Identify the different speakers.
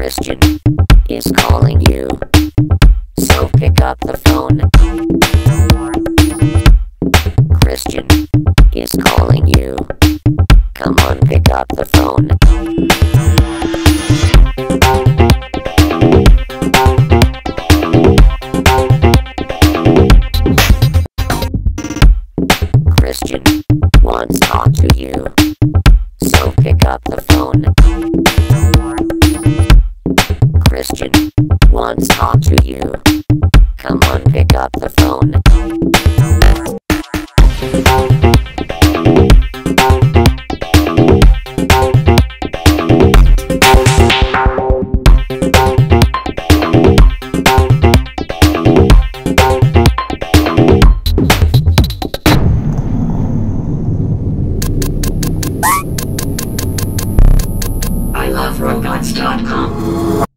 Speaker 1: Christian is calling you, so pick up the phone. Christian is calling you. Come on, pick up the phone. Christian wants to talk to you, so pick up the phone. Christian wants to talk to you. Come on, pick up the phone. I love robots.com.